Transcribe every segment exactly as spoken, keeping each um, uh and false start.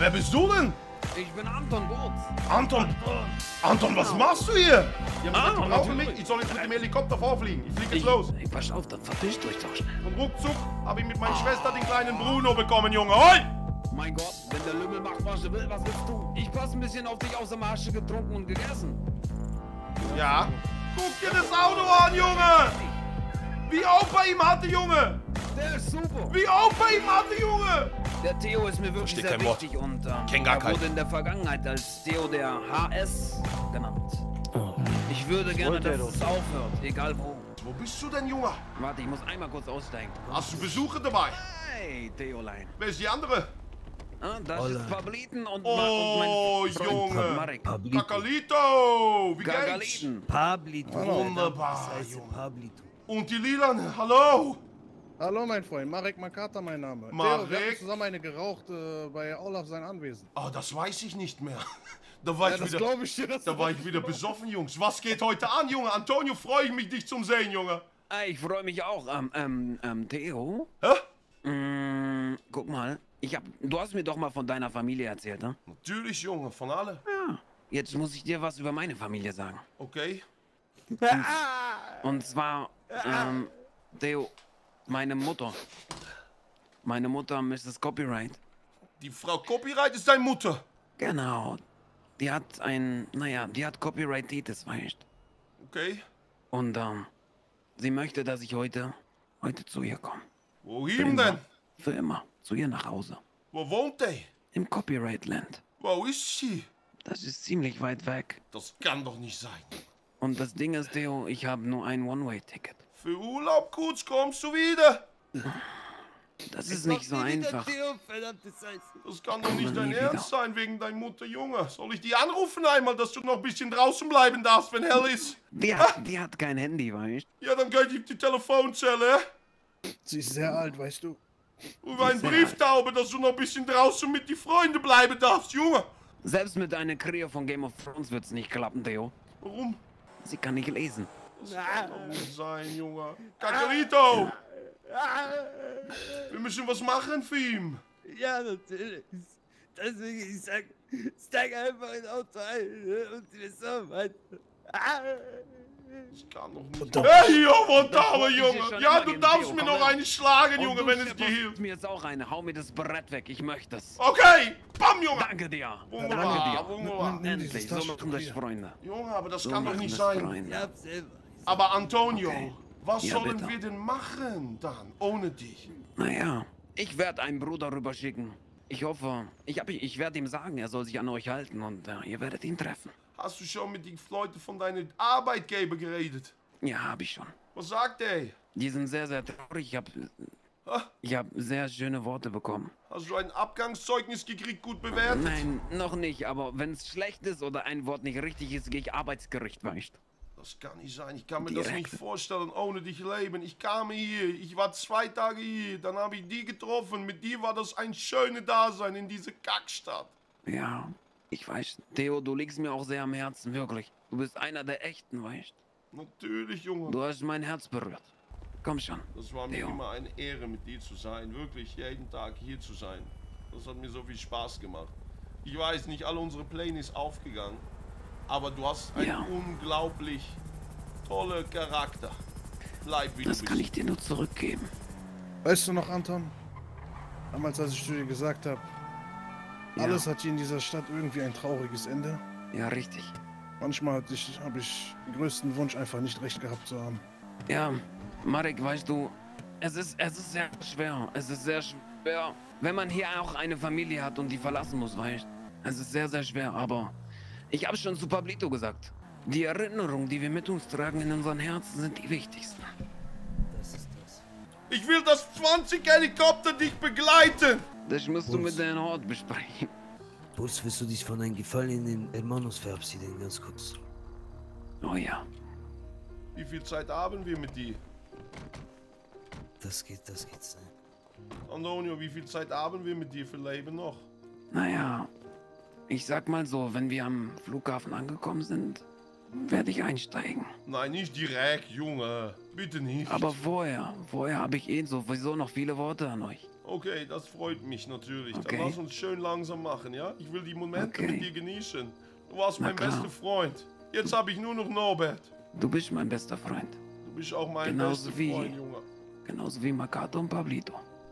wer bist du denn? Ich bin Anton Burz. Anton, Anton, was machst du hier? Ja, Ah, ah, natürlich. mich. Ich soll jetzt mit dem Helikopter vorfliegen. Ich fliege jetzt Ich, los. ey, pass auf, dann verpisst euch doch schnell. Und ruckzuck habe ich mit meiner Schwester den kleinen Bruno bekommen, Junge. Hoi! Mein Gott, wenn der Lümmel macht, was er will, was willst du? Ich pass ein bisschen auf dich aus der Masche getrunken und gegessen. Ja. Guck dir das Auto an, Junge! Wie Opa ihm hatte, Junge! Der ist super. Wie Opa ihm hatte, Junge! Der Theo ist mir wirklich Versteht sehr kein Wort. wichtig und ähm, Kenn gar er keinen. wurde in der Vergangenheit als Theo der H S genannt. Ich würde gerne, dass es aufhört, egal wo. Wo bist du denn, Junge? Warte, ich muss einmal kurz aussteigen. Hast du Besucher dabei? Hey, Theolein. Wer ist die andere? Ah, das Holla. ist Pabliten und, Oh, Ma und mein Freund Junge. Marek. Pablito. Kakalito! Wie geht's? Gagaliten. Pablito. Wunderbar, Das heißt Junge. Pablito. Und die Lilan, hallo! Hallo mein Freund, Marek Makata mein Name. Marek? Theo, wir haben zusammen eine geraucht äh, bei Olaf sein Anwesen. Oh, das weiß ich nicht mehr. Da war Ja, ich das wieder, glaube ich dir. Das da war ich wieder besoffen, Jungs. Was geht heute an, Junge? Antonio, freue ich mich, dich zum sehen, Junge. Ah, ich freue mich auch. Ähm, ähm, ähm, Theo? Hä? Mm, guck mal. Ich hab, du hast mir doch mal von deiner Familie erzählt, ne? Natürlich, Junge, von alle. Ja. Jetzt muss ich dir was über meine Familie sagen. Okay. Und zwar, ähm, Theo, meine Mutter. Meine Mutter, Misses Copyright. Die Frau Copyright ist deine Mutter. Genau. Die hat ein, naja, die hat Copyright-Titis, weißt. Okay. Und, ähm, sie möchte, dass ich heute, heute zu ihr komme. Wohin denn? Für immer. Zu ihr nach Hause. Wo wohnt die? Im Copyright-Land. Wo ist sie? Das ist ziemlich weit weg. Das kann doch nicht sein. Und das Ding ist, Theo, ich habe nur ein One-Way-Ticket. Für Urlaub kurz kommst du wieder. Das ist nicht so einfach. Das kann doch nicht nie dein wieder. Ernst sein, wegen deiner Mutter, Junge. Soll ich die anrufen einmal, dass du noch ein bisschen draußen bleiben darfst, wenn hell ist? Die hat, die hat kein Handy, weißt. Ja, dann geh ich auf die Telefonzelle. Sie ist sehr alt, weißt du. Und ein Brieftaube, dass du noch ein bisschen draußen mit die Freunde bleiben darfst, Junge. Selbst mit einer Krähe von Game of Thrones wird's nicht klappen, Theo. Warum? Sie kann nicht lesen. Das kann doch nicht sein, Junge. Kakarito! Wir müssen was machen für ihn. Ja, natürlich. Deswegen, ich sag, steig einfach ins Auto ein und wir so weiter. Das kann doch nicht. doch- Hey, Junge, Das Dame, wollte ich dir Junge. schon Ja, immer du geben, darfst Theo, mir komm noch her. eine schlagen, Und Junge, du, wenn es Stefan, dir hilft. mir jetzt auch eine. Hau mir das Brett weg. Ich möchte es. Okay, bam, Junge. Danke dir. Wunderbar, Danke dir. wunderbar. Nimm Endlich. dieses So Taschentuch machen das hier. Freunde. Junge, aber das So kann doch machen nicht das sein. Freunde. Ich hab's selber. Aber Antonio, Okay. was Ja, sollen bitte. wir denn machen dann, ohne dich? Naja, ich werde einen Bruder rüberschicken. Ich hoffe, ich, hab- ich werde ihm sagen, er soll sich an euch halten und äh, ihr werdet ihn treffen. Hast du schon mit den Leuten von deinem Arbeitgeber geredet? Ja, habe ich schon. Was sagt er? Die sind sehr, sehr traurig. Ich habe Ah, ich hab sehr schöne Worte bekommen. Hast du ein Abgangszeugnis gekriegt, gut bewertet? Nein, noch nicht, aber wenn es schlecht ist oder ein Wort nicht richtig ist, gehe ich Arbeitsgericht, weißt. Das kann nicht sein. Ich kann mir das Direkt. nicht vorstellen, ohne dich leben. Ich kam hier, ich war zwei Tage hier, dann habe ich die getroffen. Mit dir war das ein schönes Dasein in dieser Kackstadt. Ja, ich weiß. Theo, du liegst mir auch sehr am Herzen, wirklich. Du bist einer der Echten, weißt. Natürlich, Junge. Du hast mein Herz berührt. Komm schon. Das war mir Theo. immer eine Ehre, mit dir zu sein. Wirklich, jeden Tag hier zu sein. Das hat mir so viel Spaß gemacht. Ich weiß nicht, alle unsere Pläne ist aufgegangen. Aber du hast einen Ja. unglaublich toller Charakter. Bleib wie Das du kann bist. ich dir nur zurückgeben. Weißt du noch, Anton? Damals, als ich zu dir gesagt habe, Ja. alles hat hier in dieser Stadt irgendwie ein trauriges Ende. Ja, richtig. Manchmal habe ich, hab ich den größten Wunsch, einfach nicht recht gehabt zu haben. Ja, Marek, weißt du, es ist, es ist sehr schwer. Es ist sehr schwer, wenn man hier auch eine Familie hat und die verlassen muss, weißt du. Es ist sehr, sehr schwer, aber ich habe schon zu Pablito gesagt. Die Erinnerungen, die wir mit uns tragen in unseren Herzen, sind die wichtigsten. Das ist das. Ich will, dass zwanzig Helikopter dich begleiten. Das musst du Puls. mit deinem Hort besprechen. Puls, willst du dich von einem gefallenen Hermanos verabschieden, ganz kurz? Oh ja. Wie viel Zeit haben wir mit dir? Das geht, das geht's nicht. Antonio, wie viel Zeit haben wir mit dir für Leben noch? Naja, ich sag mal so, wenn wir am Flughafen angekommen sind, werde ich einsteigen. Nein, nicht direkt, Junge. Bitte nicht. Aber vorher, vorher habe ich eh sowieso noch viele Worte an euch. Okay, das freut mich natürlich. Okay. Dann lass uns schön langsam machen, ja? Ich will die Momente Okay. mit dir genießen. Du warst Na mein klar. bester Freund. Jetzt habe ich nur noch Norbert. Du bist mein bester Freund. Du bist auch mein Genauso bester wie- Freund, Junge. Genauso wie Makato und Pablito.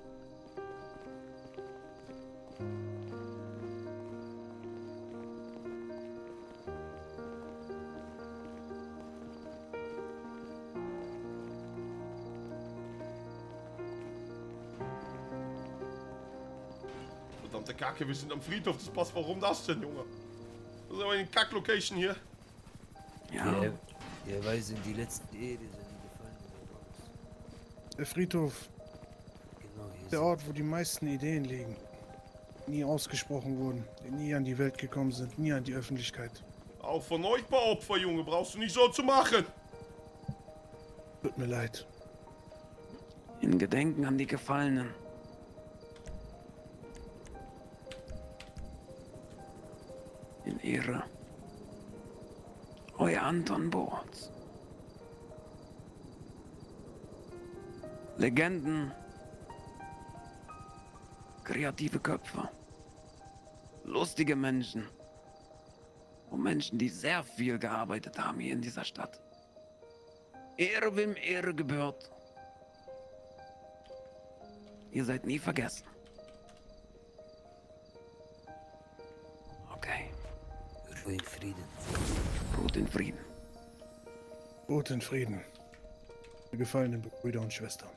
Verdammte Kacke, wir sind am Friedhof. Das passt. Warum das denn, Junge? Das ist aber eine Kack-Location hier. Ja. Ja, ja, weil sind die letzten Ehre, sind die gefallen oder Der Friedhof, was? Genau, hier der sind Ort, wo die meisten Ideen liegen. Nie ausgesprochen wurden, die nie an die Welt gekommen sind, nie an die Öffentlichkeit. Auch von euch ein paar Opfer, Junge. Brauchst du nicht so zu machen. Tut mir leid. In Gedenken an die Gefallenen. In Ehre. Euer Anton Boortz. Legenden. Kreative Köpfe. Lustige Menschen. Und Menschen, die sehr viel gearbeitet haben hier in dieser Stadt. Ehre wem Ehre gebührt. Ihr seid nie vergessen. Okay, Ruhe in Frieden. ruht in Frieden. Ruht in Frieden. Die gefallenen Brüder und Schwestern.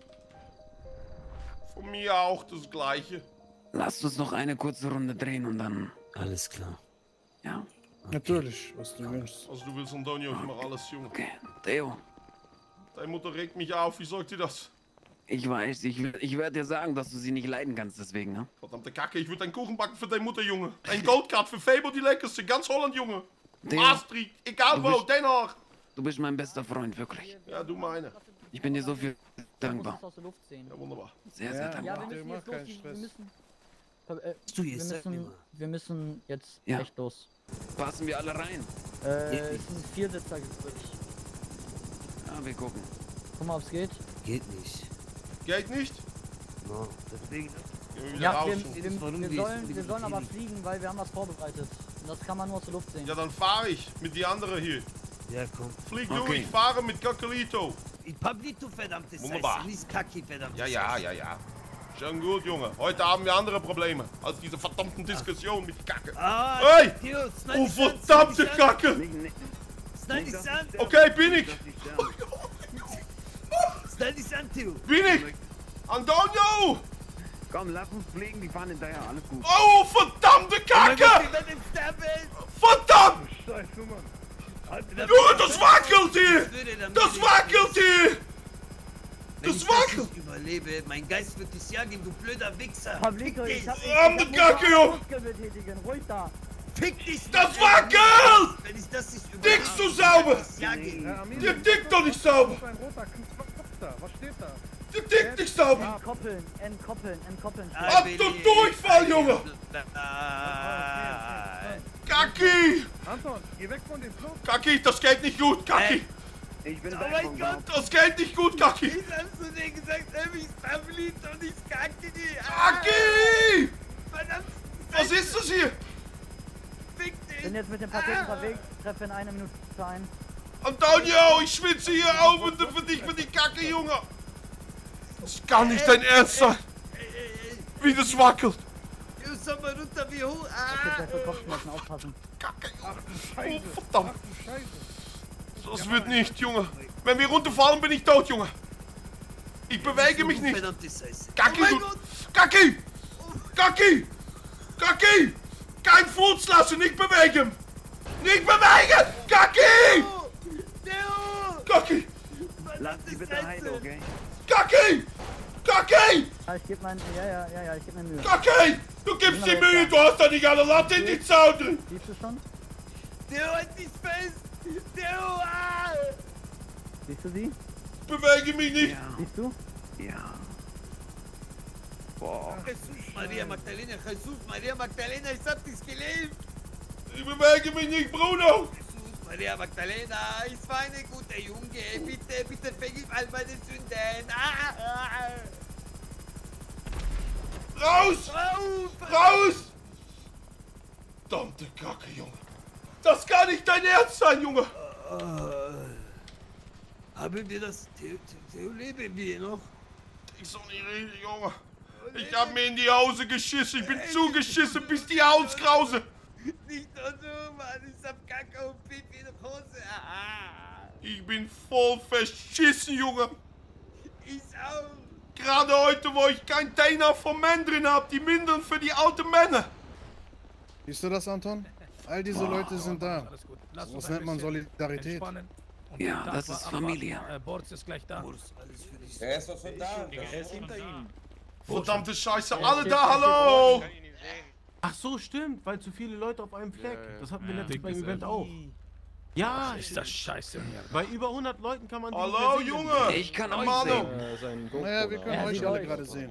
Von mir auch das Gleiche. Lasst uns noch eine kurze Runde drehen und dann, Alles klar. ja, Natürlich, was du wünschst. Also du willst, Antonio, ich mach alles, Junge. okay. Theo, Deine Mutter regt mich auf. Wie sagt sie das? ich weiß, ich, will- ich werde dir sagen, dass du sie nicht leiden kannst deswegen, ne? Verdammte Kacke, ich würde einen Kuchen backen für deine Mutter, Junge. Ein Goldcard für Faber, die leckerste. Ganz Holland, Junge. Theo, Maastricht, egal du wo, bist- Den Haag. du bist mein bester Freund, wirklich. Ja, du meine. Ich bin dir so viel Ich muss dankbar. es aus der Luft sehen. Ja, wunderbar. Sehr, sehr Ja. Ja, dankbar. wir müssen Mach jetzt los. keinen die- Wir Stress. müssen, äh, Du, wir jetzt sag mir müssen, mal. wir müssen jetzt Ja. echt los. Passen wir alle rein? Äh, Ja. es sind vier Sitzer übrig. Ja, wir gucken. Guck mal, ob's geht. Geht nicht. Geht nicht? No, deswegen. Gehen wir wieder Ja, raus. wir, Junge. wir, Jedes Mal wir, umgehst, sollen, wie wir du sollen aber fliegen. fliegen, weil wir haben was vorbereitet. Und das kann man nur aus der Luft sehen. Ja, dann fahre ich mit die andere hier. Ja, komm. Flieg du, Okay. ich fahre mit Kakelito. Pablito, verdammte Wunderbar. Scheiße. Nicht Kacki, verdammte Ja, ja, Scheiße. ja, ja. Schon gut, Junge. Heute haben wir andere Probleme als diese verdammten Diskussionen mit Kacke. Ah, Hey! Theo, schneid Oh, dich an, verdammte schneid dich an, Kacke! Schneid dich an, Okay, bin ich. schneid dich an, Theo. Bin ich. Antonio! Komm, lass uns fliegen, die fahren hinterher, alles gut. Oh, verdammte Oh mein Gott, wir Kacke! werden sterben. Verdammt! Scheiße, Mann. Junge, das wackelt hier! Ich würde damit Das nicht- wackelt hier! Wenn Das ich wackelt! nicht überlebe, mein Geist wird dich jagen, du blöder Wichser. Pablito, Fick ich dich. hab Verdammte ich Kacke, Junge! Muskeln betätigen. Ruhig da. Fick dich. Das ey. wackelt! Wenn ich das nicht Dickst du überlebe, sauber? werd ich dich jagen. Herr Armin, Der tickt doch nicht sauber! ein roter Knopf. Was ist da? Was steht da? Der tickt nicht sauber! Entkoppeln, entkoppeln, entkoppeln. Ah, Hab du Durchfall, Junge! Ah. Kacki! Anton, geh weg von dem Flug. Kacki, das geht nicht gut, Kacki! Ich bin Oh mein Gott. Das geht nicht gut, Kacki! Wie hast du denn gesagt, er ist Pablito und ich kacke die. Kacki! Verdammt. Was ist das hier? Fick Bin dich. jetzt mit dem Paket unterwegs, treffe in einer Minute ein. Antonio, ich schwitze hier auf und für dich, für die Kacke, Junge! Das kann nicht dein Ernst sein! Ey, ey, ey. Wie das wackelt! Du soll mal runter, wie hoch. Okay, Ah. gleich für Kopfschmerzen aufpassen. Kacke, Junge! Oh, Scheiße. verdammt! Ach du Scheiße. Das wird nicht, Junge! Wenn wir runterfallen, bin ich tot, Junge! Ich bewege mich nicht! Verdammte Scheiße. Kacki, Oh mein du... Gott. Kacki! Kacki! Kacki! Kein Furz lassen, nicht bewegen! Nicht bewegen! Kacki! Oh, Theo. Kacki! Lass die bitte heil, okay? Kacki! Kacki! Ja, ich geb mein, ja, ja, ja, ja, ich geb mir Mühe. Kacki! Du gibst dir Mühe, du hast da nicht alle Latte in die Zaun drin! Siehst du schon? Theo, halt dich fest. Theo. Ah. Siehst du sie? Bewege mich nicht! Ja, Siehst du? ja. Boah. Jesus, Maria Magdalena, Jesus, Maria Magdalena, ich hab dich gelebt. Ich bewege mich nicht, Bruno! Jesus, Maria Magdalena, ich war ein guter Junge. Bitte, bitte vergib all meine Sünden. Ah, Raus! Raus! Raus! Verdammte Kacke, Junge. Das kann nicht dein Ernst sein, Junge. Äh, haben wir das? Theo, Theo, leben wir noch? Ich soll nicht reden, Junge. Ich hab mir in die Hose geschissen. Ich bin zugeschissen bis die Hautkrause. Nicht nur du, Mann. Ich hab Kacke und Pipi in der Hose. Ah, Ich bin voll verschissen, Junge. ich auch. Gerade heute, wo ich kein Tainer vom Mann drin hab. Die Mindeln für die alten Männer. Siehst du das, Anton? All diese Leute sind da. Alles gut. Lass Das uns nennt ein man bisschen Solidarität. entspannen und Ja, den Tag das mal ist abwarten. Familie. Äh, Boris ist gleich da. Der ist doch schon da. Der ist hinter Ihnen. Verdammte Scheiße, alle da, hallo. Ach so, stimmt, weil zu viele Leute auf einem Fleck. Das hatten wir letztens beim Event auch. Ja, Ist das scheiße hier. bei über hundert Leuten kann man die Hallo, nicht mehr sehen. Junge. Ich kann euch Mano. sehen. Naja, wir können euch alle gerade sehen.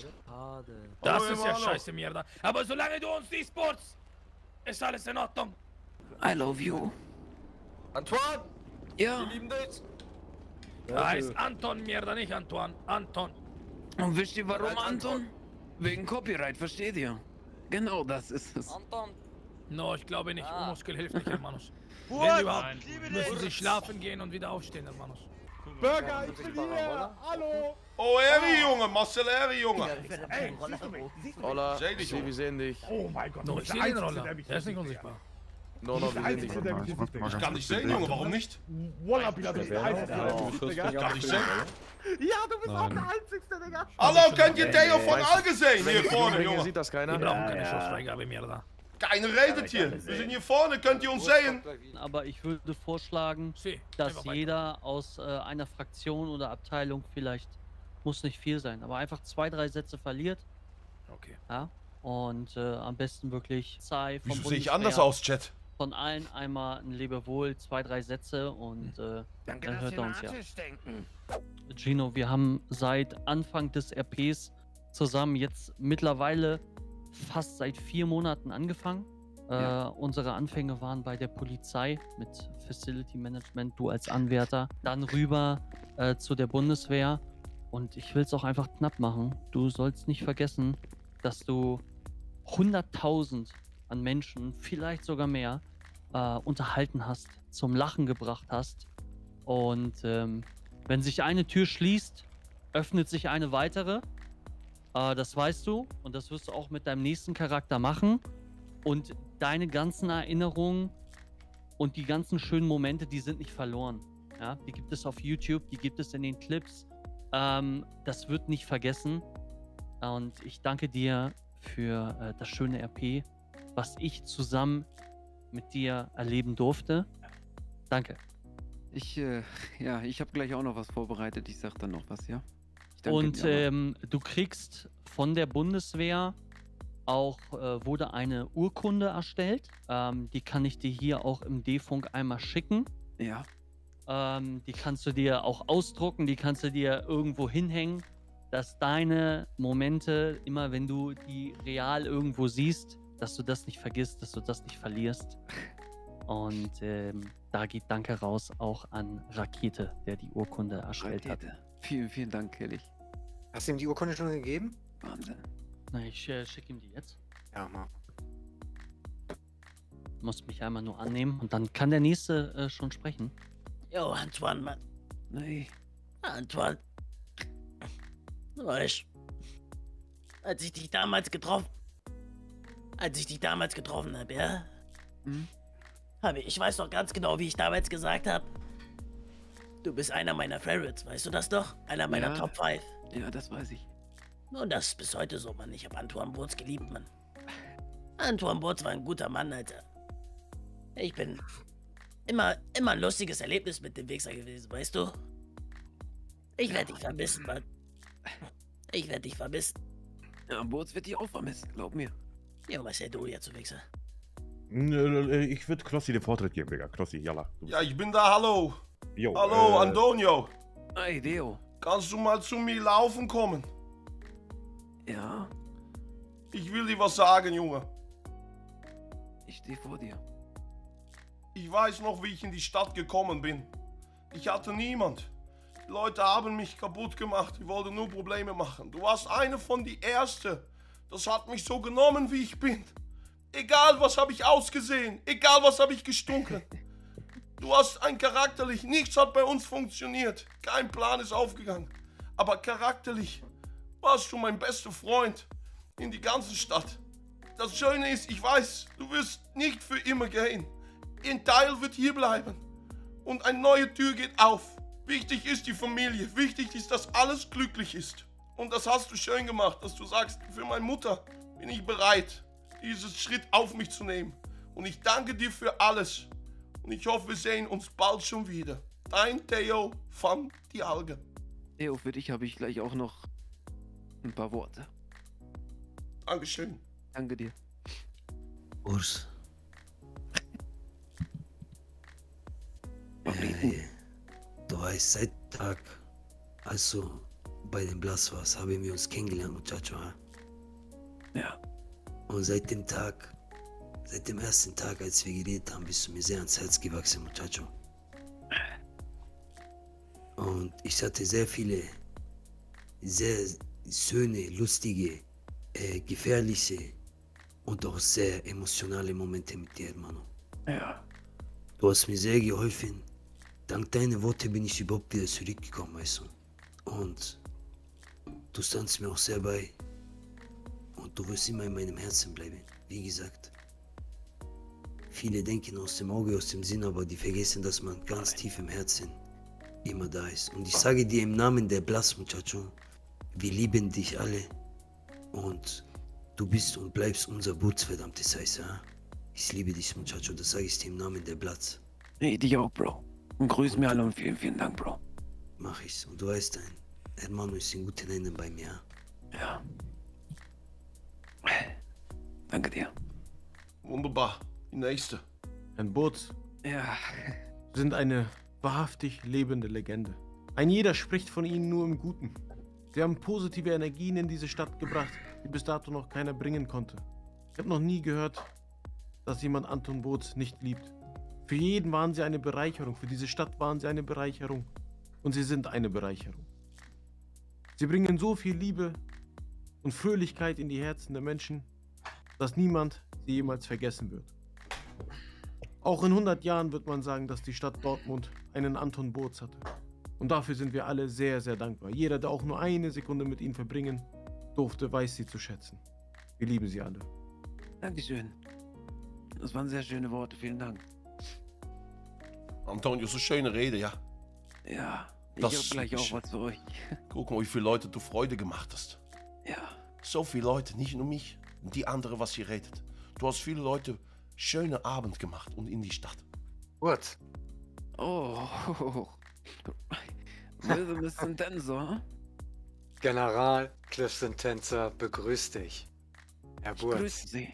Das Hallo, ist ja Emanuel. scheiße, Mierda. Aber solange du uns nicht sports, ist alles in Ordnung. I love you. Antoine, Ja. wir lieben dich. Er heißt Anton, Mierda, nicht Antoine. Anton. Und wisst ihr warum, Als Anton. Anton? Wegen Copyright, versteht ihr? Genau das ist es. Anton. No, ich glaube nicht. Ah. Muskel hilft nicht, Hermanos. Wenn What? überhaupt, müssen sie schlafen gehen und wieder aufstehen, Hermanos. Burger, ich bin hier! Hallo! Oh, Eri, Junge. Marcel Eri, Junge. Hola, Seh dich, sí, Junge. wir sehen dich. Oh mein Gott, No, du ich bist sehe der den Einzige, Roller. der mich Der ist nicht nicht unsichtbar. No, no, wir sehen dich. der mich nicht Ich kann dich sehen, Junge. Warum nicht? Wallah, Bila, du bist der Einzige, der mich nicht Ich kann dich sehen. Ja, du bist auch der Einzige, Digga! Hallo, kennt ihr Theo von Allgesehen? Hier vorne, Hier Junge. sieht das Wir keiner. brauchen keine Schussfreigabe, Mierda. Keiner redet hier. Wir sind hier vorne. Könnt ihr uns sehen? Aber ich würde vorschlagen, Sie, dass einfach weiter. jeder aus äh, einer Fraktion oder Abteilung vielleicht, muss nicht viel sein, aber einfach zwei, drei Sätze verliert. Okay. Ja? Und äh, am besten wirklich zwei vom Wieso sehe ich Bundeswehr, anders aus, Chat? Von allen einmal ein Lebewohl, zwei, drei Sätze und äh, Danke, dann dass hört Sie er an uns ja. Artisch denken. Gino, wir haben seit Anfang des R Ps zusammen jetzt mittlerweile fast seit vier Monaten angefangen. Ja. Äh, unsere Anfänge waren bei der Polizei mit Facility Management, du als Anwärter, dann rüber äh, zu der Bundeswehr und ich will es auch einfach knapp machen. Du sollst nicht vergessen, dass du hunderttausend an Menschen, vielleicht sogar mehr, äh, unterhalten hast, zum Lachen gebracht hast und ähm, wenn sich eine Tür schließt, öffnet sich eine weitere. Äh, das weißt du und das wirst du auch mit deinem nächsten Charakter machen. Und deine ganzen Erinnerungen und die ganzen schönen Momente, die sind nicht verloren. Ja? Die gibt es auf YouTube, die gibt es in den Clips. Ähm, das wird nicht vergessen. Und ich danke dir für äh, das schöne R P, was ich zusammen mit dir erleben durfte. Danke. Ich, äh, ja, ich habe gleich auch noch was vorbereitet. Ich sag dann noch was, ja? Ich danke Und dir, aber- ähm, du kriegst von der Bundeswehr auch, äh, wurde eine Urkunde erstellt. Ähm, die kann ich dir hier auch im D-Funk einmal schicken. ja, Ähm, die kannst du dir auch ausdrucken, die kannst du dir irgendwo hinhängen, dass deine Momente, immer wenn du die real irgendwo siehst, dass du das nicht vergisst, dass du das nicht verlierst. Und ähm, da geht Danke raus auch an Rakete, der die Urkunde erstellt hat. Rakete. Vielen, vielen Dank, Kelly. Hast du ihm die Urkunde schon gegeben? Wahnsinn. Na, ich äh, schicke ihm die jetzt. Ja, mal. Muss mich einmal nur annehmen und dann kann der nächste äh, schon sprechen. Jo, Antoine, Mann. Nee. Antoine. Du weißt, als ich dich damals getroffen... Als ich dich damals getroffen habe, ja? Hm? Habe ich, ich weiß doch ganz genau, wie ich damals gesagt habe. Du bist einer meiner Favorites, weißt du das doch? Einer meiner Ja. Top fünf. Ja, das weiß ich. Und das ist bis heute so, Mann. Ich habe Antoine Burz geliebt, Mann. Antoine Burz war ein guter Mann, Alter. Ich bin immer, immer ein lustiges Erlebnis mit dem Wichser gewesen, weißt du? Ich werde dich vermissen, Mann. Ich werde dich vermissen. Ja, Burz wird dich auch vermissen, glaub mir. Ja, was ja du jetzt, du Wichser? Ich würde Klossi den Vortritt geben, Digga. Klossi, jalla. Ja, ich bin da, hallo. Jo, Hallo, äh, Antonio. Hey, Deo. Kannst du mal zu mir laufen kommen? Ja, Ich will dir was sagen, Junge. ich stehe vor dir. Ich weiß noch, wie ich in die Stadt gekommen bin. Ich hatte niemand. Die Leute haben mich kaputt gemacht. Die wollten nur Probleme machen. Du warst eine von die Erste. Das hat mich so genommen, wie ich bin. Egal, was habe ich ausgesehen. Egal, was habe ich gestunken. Du hast ein charakterlich. Nichts hat bei uns funktioniert. Kein Plan ist aufgegangen. Aber charakterlich warst du mein bester Freund in die ganze Stadt. Das Schöne ist, ich weiß, du wirst nicht für immer gehen. Ein Teil wird hier bleiben. Und eine neue Tür geht auf. Wichtig ist die Familie. Wichtig ist, dass alles glücklich ist. Und das hast du schön gemacht, dass du sagst, für meine Mutter bin ich bereit, diesen Schritt auf mich zu nehmen. Und ich danke dir für alles. Und ich hoffe, wir sehen uns bald schon wieder. Dein Theo van die Alge. Theo, für dich habe ich gleich auch noch ein paar Worte. Dankeschön. Danke dir. Urs. Äh, du weißt, seit Tag, als du bei dem Blass warst, haben wir uns kennengelernt, Muchacho. Ja. Und seit dem Tag, seit dem ersten Tag, als wir geredet haben, bist du mir sehr ans Herz gewachsen, Muchacho. Und ich hatte sehr viele, sehr schöne, lustige, äh, gefährliche und auch sehr emotionale Momente mit dir, Hermano. Ja. Du hast mir sehr geholfen. Dank deiner Worte bin ich überhaupt wieder zurückgekommen, weißt du. Und du standst mir auch sehr bei. Und du wirst immer in meinem Herzen bleiben. Wie gesagt, viele denken aus dem Auge, aus dem Sinn, aber die vergessen, dass man ganz tief im Herzen immer da ist. Und ich sage dir im Namen der Blass, Muchacho, wir lieben dich alle. Und du bist und bleibst unser Boots, verdammtes Heiße. Ich liebe dich, Muchacho, das sage ich dir im Namen der Blass. Nee, dich auch, Bro. Und grüß mir alle und vielen, vielen Dank, Bro. Mach ich's. Und du weißt, dein Hermano ist in guten Händen bei mir. Ja. Danke dir. Wunderbar. Die nächste. Ein Boots. Ja. Sind eine wahrhaftig lebende Legende. Ein jeder spricht von ihnen nur im Guten. Sie haben positive Energien in diese Stadt gebracht, die bis dato noch keiner bringen konnte. Ich habe noch nie gehört, dass jemand Anton Boots nicht liebt. Für jeden waren sie eine Bereicherung, für diese Stadt waren sie eine Bereicherung. Und sie sind eine Bereicherung. Sie bringen so viel Liebe und Fröhlichkeit in die Herzen der Menschen, dass niemand sie jemals vergessen wird. Auch in hundert Jahren wird man sagen, dass die Stadt Dortmund einen Anton Boots hatte. Und dafür sind wir alle sehr, sehr dankbar. Jeder, der auch nur eine Sekunde mit ihnen verbringen durfte, weiß sie zu schätzen. Wir lieben sie alle. Dankeschön. Das waren sehr schöne Worte, vielen Dank. Antonio, so schöne Rede, ja. Ja, ich Das hab gleich auch was für euch. Guck mal, wie viele Leute du Freude gemacht hast. Ja. So viele Leute, nicht nur mich, die andere, was hier redet. Du hast viele Leute schöne Abend gemacht und in die Stadt. Gut. Oh. Wilson ist ein Tänzer. General Clifton Tänzer begrüßt dich. Herr Burz. Grüß Sie.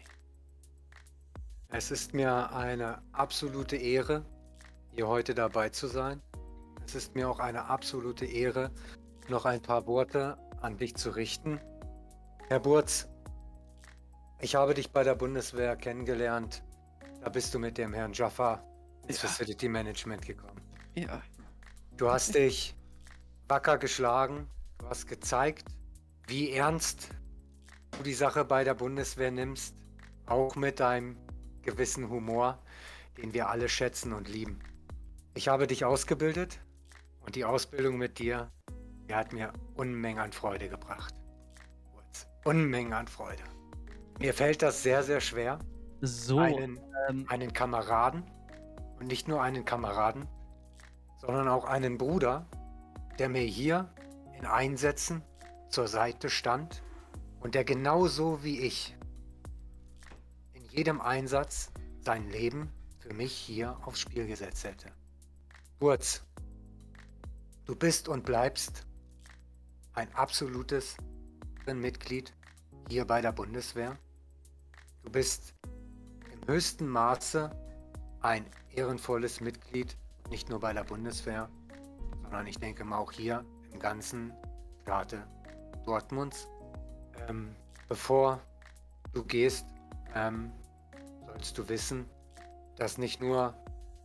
Es ist mir eine absolute Ehre, hier heute dabei zu sein. Es ist mir auch eine absolute Ehre, noch ein paar Worte an dich zu richten. Herr Burz, ich habe dich bei der Bundeswehr kennengelernt. Da bist du mit dem Herrn Jaffa ins Ja. Facility Management gekommen. Ja. Du hast dich wacker geschlagen. Du hast gezeigt, wie ernst du die Sache bei der Bundeswehr nimmst. Auch mit deinem gewissen Humor, den wir alle schätzen und lieben. Ich habe dich ausgebildet und die Ausbildung mit dir, die hat mir Unmengen an Freude gebracht. Unmengen an Freude. Mir fällt das sehr, sehr schwer, So, einen, ähm, einen Kameraden und nicht nur einen Kameraden, sondern auch einen Bruder, der mir hier in Einsätzen zur Seite stand und der genauso wie ich in jedem Einsatz sein Leben für mich hier aufs Spiel gesetzt hätte. Kurz, du bist und bleibst ein absolutes Mitglied hier bei der Bundeswehr. Du bist im höchsten Maße ein ehrenvolles Mitglied, nicht nur bei der Bundeswehr, sondern ich denke mal auch hier im ganzen Staate Dortmunds. Ähm, bevor du gehst, ähm, sollst du wissen, dass nicht nur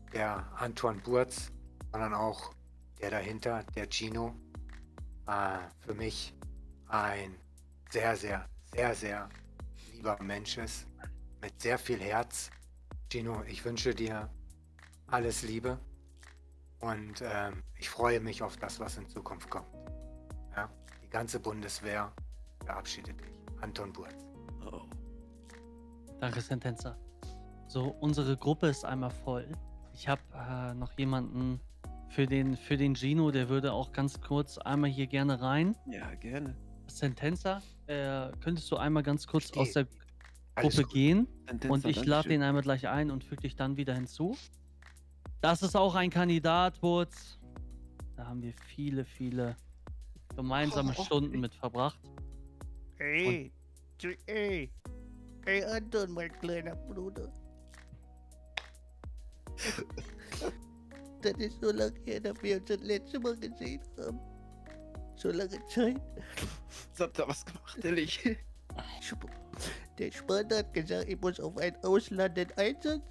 der Antoine Burz, sondern auch der dahinter, der Gino, äh, für mich ein sehr, sehr, sehr, sehr lieber Mensch ist, mit sehr viel Herz. Gino, ich wünsche dir alles Liebe und ähm, ich freue mich auf das, was in Zukunft kommt. Ja? Die ganze Bundeswehr verabschiedet dich. Anton Burz. Oh. Danke, Sentenza. So, unsere Gruppe ist einmal voll. Ich habe äh, noch jemanden für den, für den Gino, der würde auch ganz kurz einmal hier gerne rein. Ja, gerne. Sentenza, äh, könntest du einmal ganz kurz Steh. aus der Alles Gruppe gut. gehen? Sentenza, Und ich lade Dankeschön. den einmal gleich ein und füge dich dann wieder hinzu. Das ist auch ein Kandidat, Wurz. Da haben wir viele, viele gemeinsame Oh. Stunden mit verbracht. Ey, G- ey, ey Anton, mein kleiner Bruder. Das ist so lange her, dass wir uns das letzte Mal gesehen haben. So lange Zeit. Was habt ihr was gemacht, ehrlich? Sp- Der Spanner hat gesagt, ich muss auf einen auslandenden Einsatz.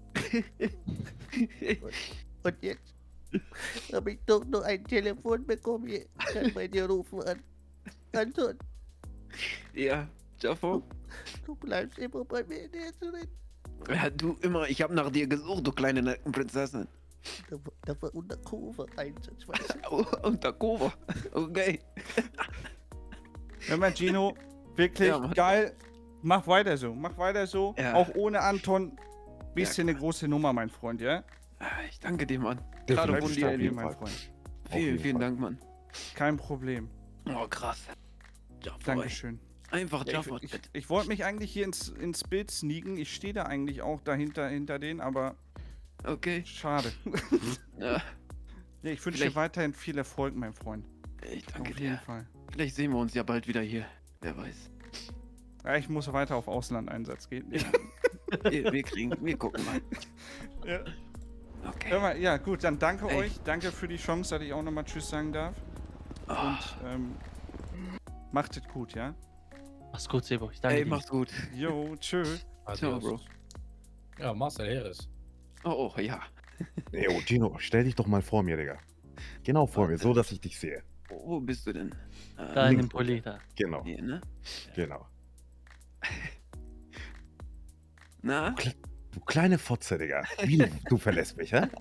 und, und jetzt habe ich doch noch ein Telefon bekommen. Hier kann bei dir rufen an. Anton, Ja, Jaffo? du bleibst immer bei mir in der drin. Ja, du immer, ich hab nach dir gesucht, du kleine Nackenprinzessin. Da, war- da war Undercover-Einsatz, weißt du? Oh, Untercover. Okay. Hör mal, Gino, wirklich Ja, Mann. geil. Mach weiter so, mach weiter so. Ja. Auch ohne Anton bist Ja, du eine große Nummer, mein Freund, ja? Ah, Ich danke dir, Mann. Definitiv. Gerade Bleib von dir, stabil, Ellie. mein Fall. Freund. Auf Vielen, jeden vielen Fall. Dank, Mann. Kein Problem. Oh, krass. Jaffo, ey. Dankeschön. Einfach Ja, Jaffo. ich ich, ich wollte mich eigentlich hier ins, ins Bild sneaken. Ich stehe da eigentlich auch dahinter hinter denen, aber Okay. schade. Ja, Ja, ich wünsche dir Vielleicht- weiterhin viel Erfolg, mein Freund. ich danke Auf jeden dir. Fall. Vielleicht sehen wir uns ja bald wieder hier. Wer weiß. Ja, ich muss weiter auf Auslandeinsatz gehen. Ja. wir, wir kriegen, wir gucken mal. Ja. Okay. Hör mal, ja, gut, dann danke Ey. euch. Danke für die Chance, dass ich auch nochmal Tschüss sagen darf. Ah. Und ähm, macht es gut, ja? Mach's gut, Sebo. Ich danke Ey, dir. mach's gut. Jo, tschö. Ciao, Bro. Ja, Marcel Heres. Oh, oh, ja. Jo, Gino, stell dich doch mal vor mir, Digga. Genau vor mir, so dass ich dich sehe. Wo bist du denn? Äh, Da in links dem Pulli da. Genau, Hier, ne? genau. Na? Du kleine Fotze, Digga. Wie du, du verlässt mich, hä?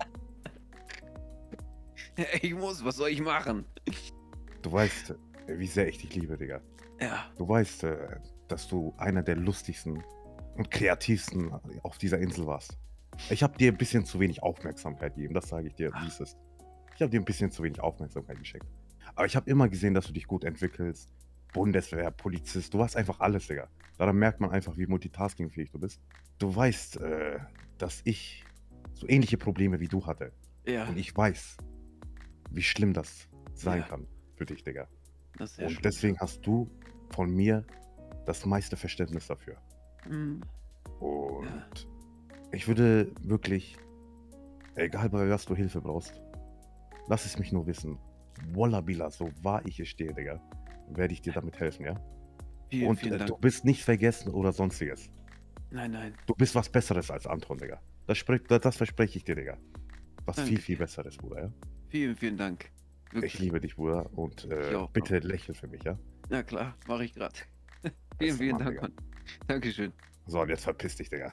Ich muss, was soll ich machen? Du weißt, äh, wie sehr ich dich liebe, Digga. Ja. Du weißt, äh, dass du einer der lustigsten und kreativsten auf dieser Insel warst. Ich habe dir ein bisschen zu wenig Aufmerksamkeit gegeben, das sage ich dir, wie es ist. Ich habe dir ein bisschen zu wenig Aufmerksamkeit geschenkt. Aber ich habe immer gesehen, dass du dich gut entwickelst. Bundeswehr, Polizist, du hast einfach alles, Digga. Daran merkt man einfach, wie multitaskingfähig du bist. Du weißt, äh, dass ich so ähnliche Probleme wie du hatte. Ja. Und ich weiß, wie schlimm das sein Ja. kann für dich, Digga. Das ist sehr Und schlimm. deswegen hast du von mir das meiste Verständnis dafür. Mhm. Und Ja. ich würde wirklich, egal bei was du Hilfe brauchst, lass es mich nur wissen. Wallabila, so wahr ich hier stehe, Digga, werde ich dir damit helfen, ja? Vielen, Und vielen äh, Dank. du bist nicht vergessen oder sonstiges. Nein, nein. Du bist was Besseres als Anton, Digga. Das, sprech, das, das verspreche ich dir, Digga. Was Danke viel, viel dir. Besseres, Bruder, ja? Vielen, vielen Dank. Wirklich. Ich liebe dich, Bruder. Und äh, Ich auch, bitte lächel für mich, ja? Na klar, mache ich gerade. vielen, Bester vielen Mann, Dank, Digga. Mann. Dankeschön. So, und jetzt verpiss dich, Digga.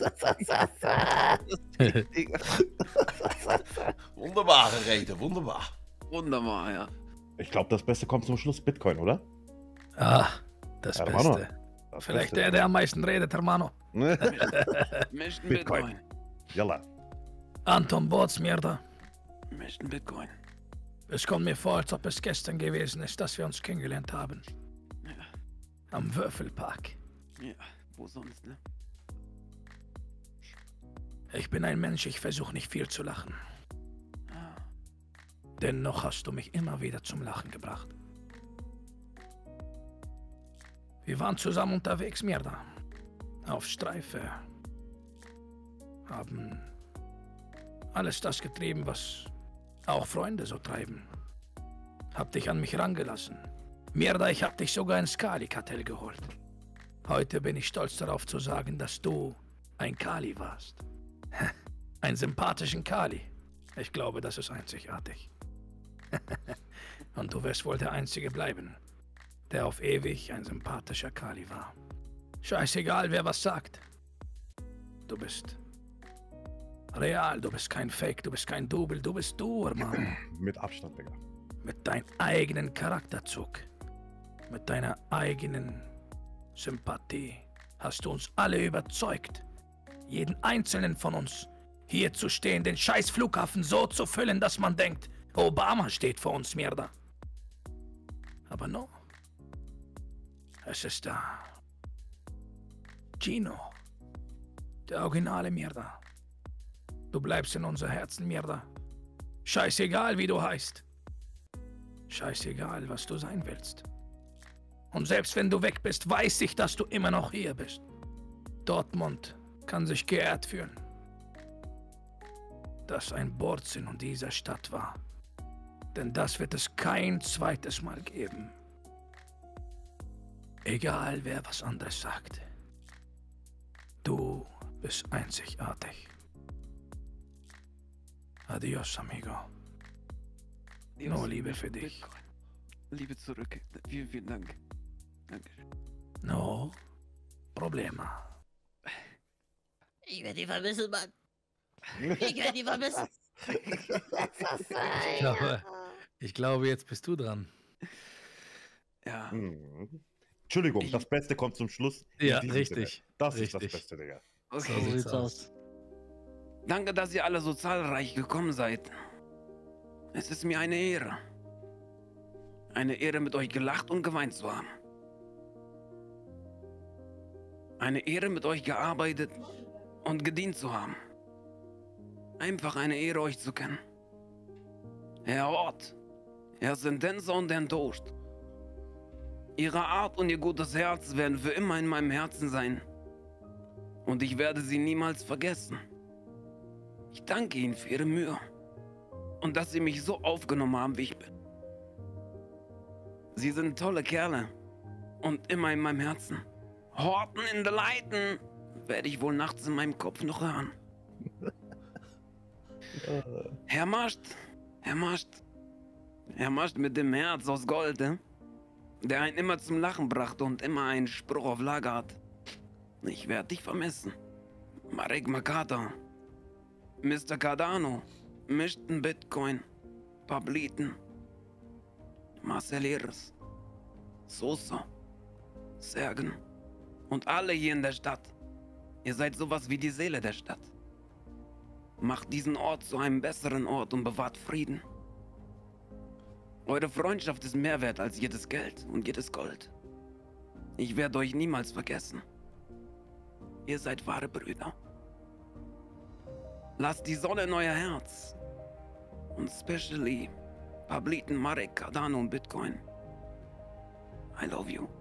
Wunderbare Rede, wunderbar. Wunderbar, ja. Ich glaube, das Beste kommt zum Schluss. Bitcoin, oder? Ah, das Hermano, Beste. das Vielleicht Beste. der, der am meisten redet, Hermano. Möchten Bitcoin. Bitcoin. Yalla. Anton Bots, Mierda. Möchten Bitcoin. Es kommt mir vor, als ob es gestern gewesen ist, dass wir uns kennengelernt haben. Ja. Am Würfelpark. Ja, wo sonst, ne? Ich bin ein Mensch, ich versuche nicht viel zu lachen. Ah, Dennoch hast du mich immer wieder zum Lachen gebracht. Wir waren zusammen unterwegs, Mierda. Auf Streife. Haben alles das getrieben, was auch Freunde so treiben. Hab dich an mich rangelassen. Mierda, ich hab dich sogar ins Kali-Kartell geholt. Heute bin ich stolz darauf zu sagen, dass du ein Kali warst. Einen sympathischen Kali. Ich glaube, das ist einzigartig. Und du wirst wohl der Einzige bleiben, der auf ewig ein sympathischer Kali war. Scheißegal, wer was sagt. Du bist real, du bist kein Fake, du bist kein Double, du bist du, Mann. Mit Abstand, Digga. Mit deinem eigenen Charakterzug. Mit deiner eigenen Sympathie hast du uns alle überzeugt. Jeden einzelnen von uns hier zu stehen, den scheiß Flughafen so zu füllen, dass man denkt, Obama steht vor uns, Mierda. Aber no. Es ist da. Gino. Der originale Mierda. Du bleibst in unser Herzen, Mierda. Scheißegal, wie du heißt. Scheißegal, was du sein willst. Und selbst wenn du weg bist, weiß ich, dass du immer noch hier bist. Dortmund kann sich geehrt fühlen, dass ein Borz in dieser Stadt war. Denn das wird es kein zweites Mal geben. Egal, wer was anderes sagt. Du bist einzigartig. Adios, amigo. Nur Liebe für dich. Liebe zurück. Vielen, vielen Dank. Danke. No problema. Ich werde die vermissen, Mann. Ich werde die vermissen. Ich glaube, ich glaube, jetzt bist du dran. Ja. Hm. Entschuldigung, Ich- das Beste kommt zum Schluss. In Ja, diesem richtig, Sinne. Das ist richtig. das Beste, Digga. Okay. So sieht's aus. Danke, dass ihr alle so zahlreich gekommen seid. Es ist mir eine Ehre. Eine Ehre, mit euch gelacht und geweint zu haben. Eine Ehre, mit euch gearbeitet und gedient zu haben. Einfach eine Ehre, euch zu kennen. Herr Ort, Herr Sentenza und Herrn Toast. Ihre Art und ihr gutes Herz werden für immer in meinem Herzen sein. Und ich werde sie niemals vergessen. Ich danke Ihnen für Ihre Mühe. Und dass Sie mich so aufgenommen haben, wie ich bin. Sie sind tolle Kerle. Und immer in meinem Herzen. Horten in der Leiten werde ich wohl nachts in meinem Kopf noch hören. Herr Mascht, Herr Mascht, Herr Mascht mit dem Herz aus Gold, eh? Der einen immer zum Lachen brachte und immer einen Spruch auf Lager hat. Ich werde dich vermissen. Marek Makata, Mister Cardano, Mischten Bitcoin, Pabliten, Marcel Heres, Sosa, Sergen und alle hier in der Stadt. Ihr seid sowas wie die Seele der Stadt. Macht diesen Ort zu einem besseren Ort und bewahrt Frieden. Eure Freundschaft ist mehr wert als jedes Geld und jedes Gold. Ich werde euch niemals vergessen. Ihr seid wahre Brüder. Lasst die Sonne in euer Herz. Und especially Pabliten, Marek, Cardano und Bitcoin. I love you.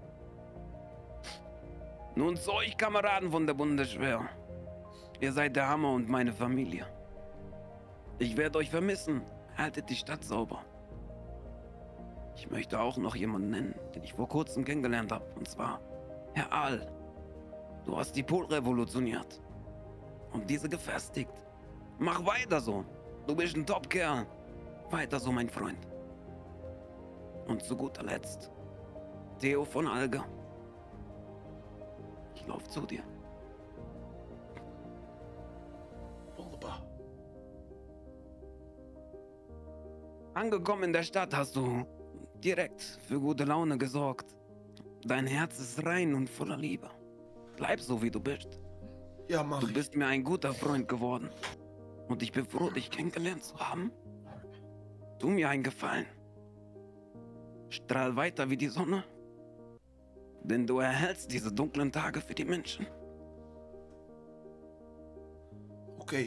Nun zu euch, Kameraden von der Bundeswehr. Ihr seid der Hammer und meine Familie. Ich werde euch vermissen. Haltet die Stadt sauber. Ich möchte auch noch jemanden nennen, den ich vor kurzem kennengelernt habe. Und zwar Herr Aal. Du hast die Pol revolutioniert. Und diese gefestigt. Mach weiter so. Du bist ein Top-Kerl. Weiter so, mein Freund. Und zu guter Letzt, Theo von Alga. Ich lauf zu dir. Wunderbar. Angekommen in der Stadt hast du direkt für gute Laune gesorgt. Dein Herz ist rein und voller Liebe. Bleib so, wie du bist. Ja, mach Du bist mir ein guter Freund geworden. Und ich bin froh, dich kennengelernt zu haben. Tu mir einen Gefallen. Strahl weiter wie die Sonne. Denn du erhältst diese dunklen Tage für die Menschen. Okay.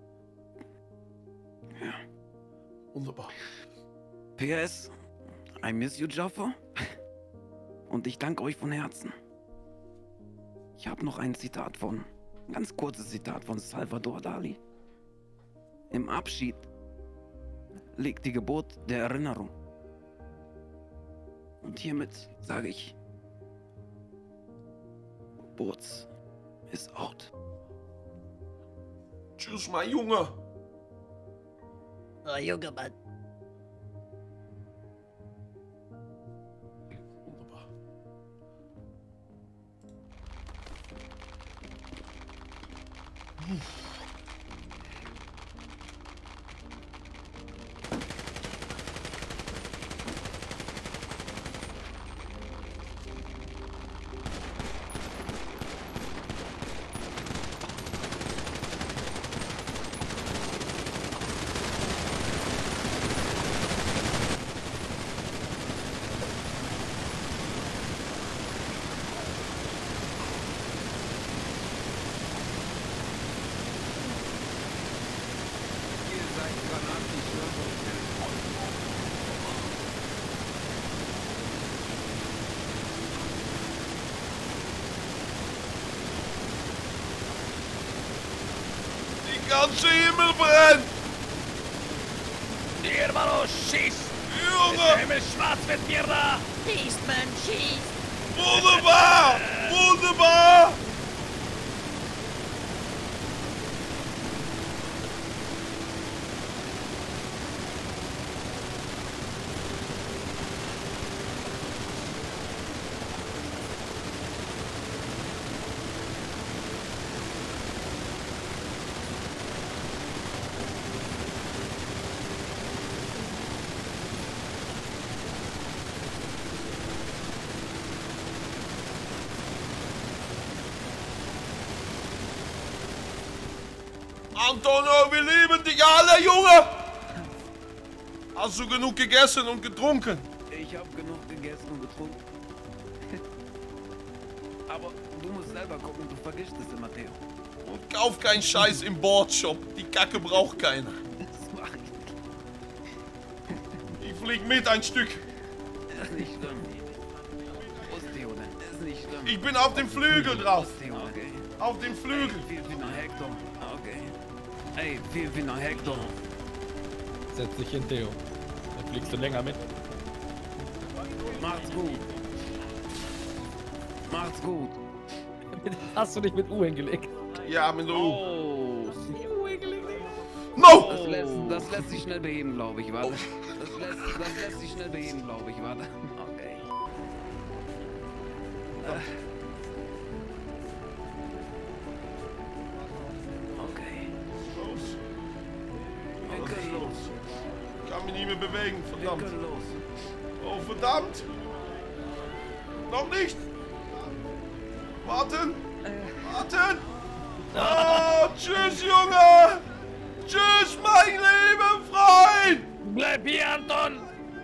Ja. Wunderbar. P S. I miss you, Jaffa. Und ich danke euch von Herzen. Ich habe noch ein Zitat von, ein ganz kurzes Zitat von Salvador Dali. Im Abschied liegt die Geburt der Erinnerung. Und hiermit sage ich, Boots ist out. Tschüss, mein Junge. Oh, Junge, Mann. Die ganze Himmel brennt! Die Hermano, schieß! Junge! Ist der Himmel schwarz mit mir da! Schießt, Mann, schießt! Wunderbar! Wunderbar! Antonio, wir lieben dich alle, Junge! Hast du genug gegessen und getrunken? Ich hab genug gegessen und getrunken. Aber du musst selber gucken, du vergisst es immer, Theo. Und kauf keinen Scheiß im Boardshop. Die Kacke braucht keiner. Das mach ich nicht. Ich flieg mit ein Stück. Das ist nicht schlimm. Wo ist Theo denn? Das ist nicht schlimm. Ich bin auf dem Flügel drauf. Wo ist Theo? Okay. Auf dem Flügel. Ey, viel, viel nach Hector. Okay. Ey, viel, viel nach Hector. Setz dich hin, Theo. Dann fliegst du länger mit. Macht's gut. Macht's gut. Hast du dich mit U hingelegt? Ja, mit U. Oh. No! Das lässt, das lässt sich schnell beheben, glaube ich, warte. Das lässt, das lässt sich schnell beheben, glaube ich, warte. Okay. Äh. Okay. Los. Wir können los. Ich kann mich nicht mehr bewegen, Wir verdammt. können los. Oh, verdammt. Noch nicht. Warten. Warten. Oh, tschüss, Junge. Tschüss, mein lieber Freund. Bleib hier, Anton!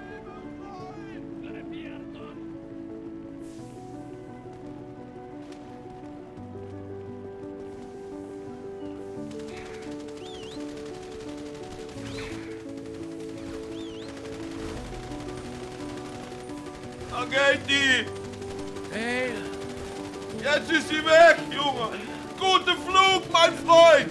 Da geht die. Hey! Jetzt ist sie weg, Junge. Guten Flug, mein Freund.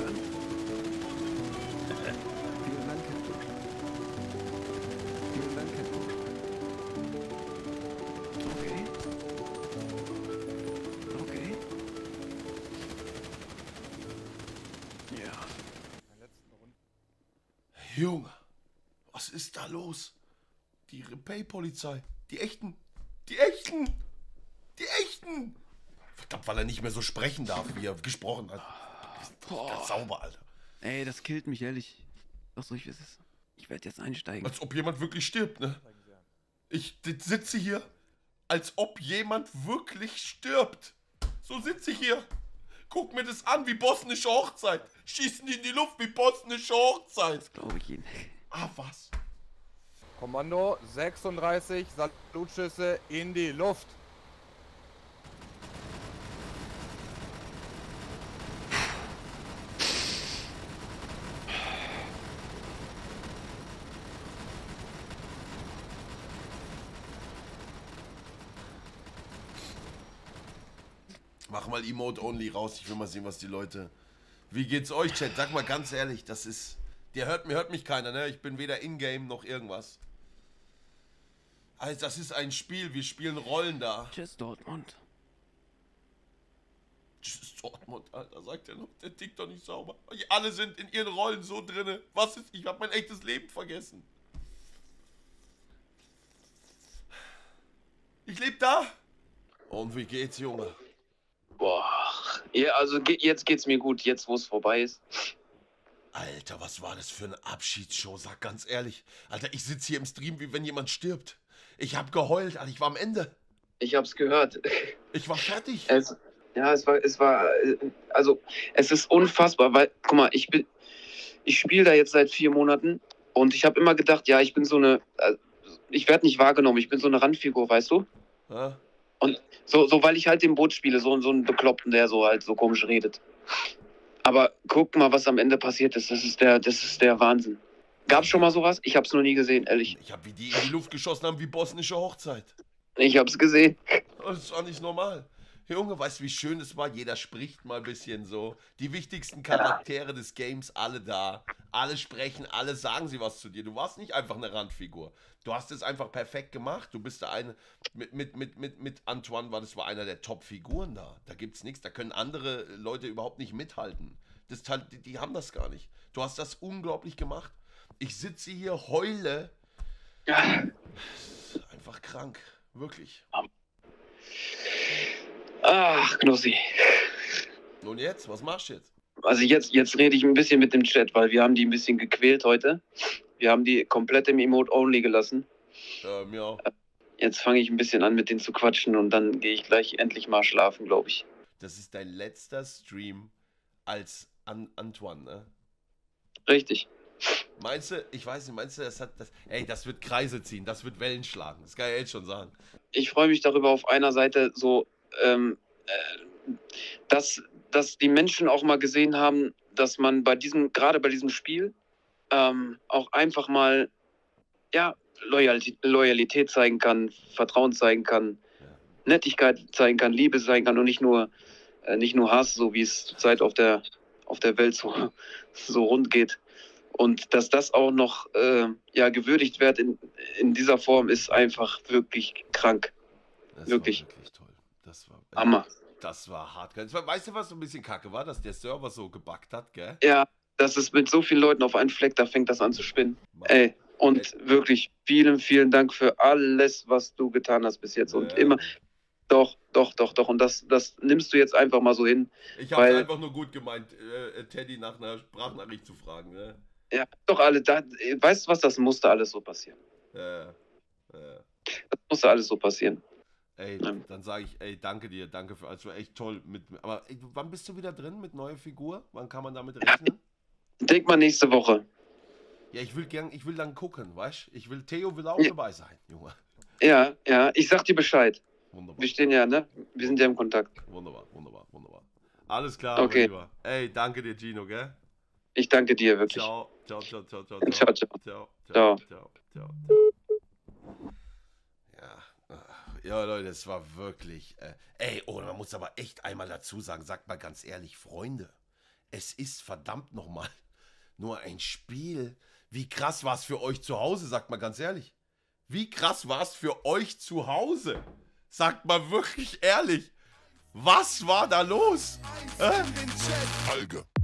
Okay. Okay. Ja. Junge, was ist da los? Die Repay-Polizei. Die echten. Die echten. Die echten. Verdammt, weil er nicht mehr so sprechen darf, wie er gesprochen hat. Ganz sauber, Alter. Ey, das killt mich, ehrlich. Was soll ich wissen? Ich werde jetzt einsteigen. Als ob jemand wirklich stirbt, ne? Ich sitze hier, als ob jemand wirklich stirbt. So sitze ich hier. Guck mir das an wie bosnische Hochzeit. Schießen die in die Luft wie bosnische Hochzeit. Das glaube ich Ihnen. Ah, was? Kommando sechsunddreißig, Salutschüsse in die Luft. Mach mal Emote Only raus. Ich will mal sehen, was die Leute... Wie geht's euch, Chat? Sag mal ganz ehrlich, das ist... Der hört, mir hört mich keiner, ne? Ich bin weder in-game noch irgendwas. Also, das ist ein Spiel. Wir spielen Rollen da. Tschüss, Dortmund. Tschüss, Dortmund, Alter, sagt er noch. Der tickt doch nicht sauber. Alle sind in ihren Rollen so drinne. Was ist, ich hab mein echtes Leben vergessen. Ich lebe da. Und wie geht's, Junge? Boah. Ja, also ge jetzt geht's mir gut, jetzt wo es vorbei ist. Alter, was war das für eine Abschiedsshow? Sag ganz ehrlich. Alter, ich sitze hier im Stream, wie wenn jemand stirbt. Ich hab geheult, Alter, ich war am Ende. Ich hab's gehört. Ich war fertig. Es, ja, es war, es war, also, es ist unfassbar, weil, guck mal, ich bin, ich spiele da jetzt seit vier Monaten und ich habe immer gedacht, ja, ich bin so eine, ich werde nicht wahrgenommen, ich bin so eine Randfigur, weißt du? Ja. Und so, so, weil ich halt den Boot spiele, so, so einen Bekloppten, der so halt so komisch redet. Aber guck mal, was am Ende passiert ist, das ist der, das ist der Wahnsinn. Gab's schon mal sowas? Ich hab's noch nie gesehen, ehrlich. Ich hab wie die in die Luft geschossen haben, wie bosnische Hochzeit. Ich hab's gesehen. Das ist auch nicht normal. Junge, weißt du, wie schön es war? Jeder spricht mal ein bisschen so. Die wichtigsten Charaktere des Games, alle da. Alle sprechen, alle sagen sie was zu dir. Du warst nicht einfach eine Randfigur. Du hast es einfach perfekt gemacht. Du bist der eine, mit, mit, mit, mit, mit Antoine war das war einer der Top-Figuren da. Da gibt's nichts, da können andere Leute überhaupt nicht mithalten. Das, die, die haben das gar nicht. Du hast das unglaublich gemacht. Ich sitze hier, heule. Ja. Einfach krank. Wirklich. Ach, Knossi. Nun jetzt, was machst du jetzt? Also jetzt, jetzt rede ich ein bisschen mit dem Chat, weil wir haben die ein bisschen gequält heute. Wir haben die komplett im Emote-Only gelassen. Ähm, ja. Jetzt fange ich ein bisschen an, mit denen zu quatschen und dann gehe ich gleich endlich mal schlafen, glaube ich. Das ist dein letzter Stream als An Antoine, ne? Richtig. Meinst du, ich weiß nicht, meinst du, das hat das. Ey, das wird Kreise ziehen, das wird Wellen schlagen. Das kann ich jetzt schon sagen. Ich freue mich darüber auf einer Seite so, ähm, äh, dass, dass die Menschen auch mal gesehen haben, dass man bei diesem, gerade bei diesem Spiel, ähm, auch einfach mal, ja, Loyalität, Loyalität zeigen kann, Vertrauen zeigen kann, ja. Nettigkeit zeigen kann, Liebe zeigen kann und nicht nur, äh, nicht nur Hass, so wie es zurzeit auf der, auf der Welt so, so rund geht. Und dass das auch noch äh, ja, gewürdigt wird in, in dieser Form, ist einfach wirklich krank. Das wirklich. War wirklich toll. Das war, äh, Hammer. Das war hart. Weißt du, was so ein bisschen kacke war? Dass der Server so gebuggt hat, gell? Ja, das ist mit so vielen Leuten auf einen Fleck, da fängt das an zu spinnen. Mann. Ey, und Ey. wirklich vielen, vielen Dank für alles, was du getan hast bis jetzt. Und ja. immer, doch, doch, doch, doch. Und das, das nimmst du jetzt einfach mal so hin. Ich habe einfach nur gut gemeint, äh, Teddy nach einer Sprachnachricht zu fragen, ne? Ja, doch alle, da, weißt du was, das musste alles so passieren. Ja, ja. Das musste alles so passieren. Ey, dann sage ich, ey, danke dir, danke für, also echt toll. Mit, aber ey, wann bist du wieder drin mit neuer Figur? Wann kann man damit rechnen? Denk mal nächste Woche. Ja, ich will gern, ich will dann gucken, weißt du? Ich will, Theo will auch ja. dabei sein, Junge. Ja, ja, ich sag dir Bescheid. Wunderbar. Wir stehen ja, ne? Wir sind ja im Kontakt. Wunderbar, wunderbar, wunderbar. Alles klar, okay. Lieber. Ey, danke dir, Gino, gell? Ich danke dir wirklich. Ciao, ciao, ciao, ciao, ciao. Ciao, ciao. Ciao, ciao, ciao, ciao. Ja, ja, Leute, es war wirklich. Äh, ey, oh, man muss aber echt einmal dazu sagen, sagt mal ganz ehrlich, Freunde, es ist verdammt nochmal nur ein Spiel. Wie krass war es für euch zu Hause, sagt mal ganz ehrlich. Wie krass war es für euch zu Hause? Sagt mal wirklich ehrlich. Was war da los? Äh? Alge.